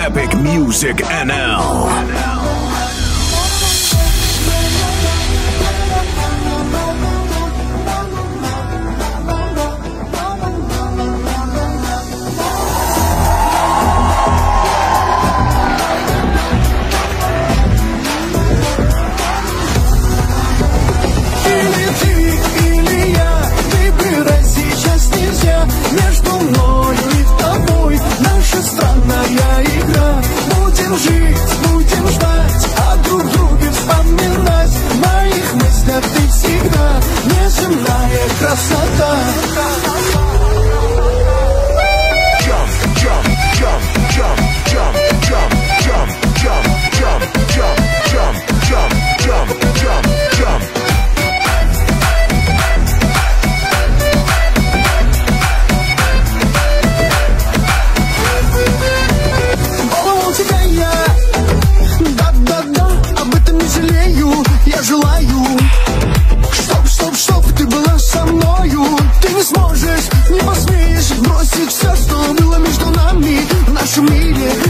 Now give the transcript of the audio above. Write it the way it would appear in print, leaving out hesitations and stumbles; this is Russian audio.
Epic Music NL. Между мною и тобой наша странная игра. Будем жить, будем ждать, а друг друга вспоминать. В моих мыслях ты всегда неземная красота. Jump, jump, jump, jump, jump, jump, jump, jump, jump, jump, jump, jump, jump, jump, jump. Я желаю, чтоб ты была со мною. Ты не сможешь, не посмеешь бросить все, что было между нами в нашем мире.